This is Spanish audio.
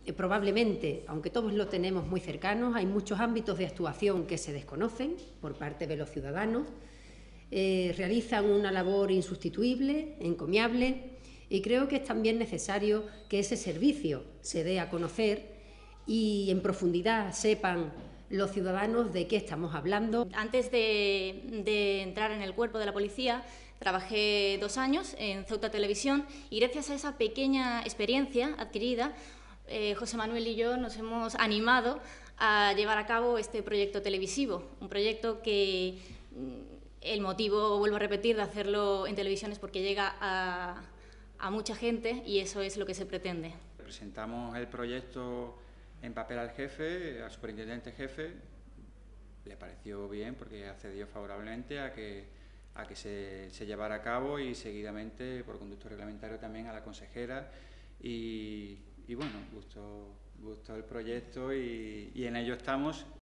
probablemente, aunque todos lo tenemos muy cercanos, hay muchos ámbitos de actuación que se desconocen por parte de los ciudadanos. Realizan una labor insustituible, encomiable, y creo que es también necesario que ese servicio se dé a conocer y en profundidad sepan los ciudadanos de qué estamos hablando. Antes de entrar en el cuerpo de la policía, trabajé 2 años en Ceuta Televisión y gracias a esa pequeña experiencia adquirida, José Manuel y yo nos hemos animado a llevar a cabo este proyecto televisivo, un proyecto que el motivo, vuelvo a repetir, de hacerlo en televisión es porque llega a mucha gente y eso es lo que se pretende. Presentamos el proyecto en papel al jefe, al superintendente jefe. Le pareció bien porque accedió favorablemente a que se llevara a cabo y seguidamente, por conducto reglamentario, también a la consejera y bueno, gustó el proyecto y en ello estamos.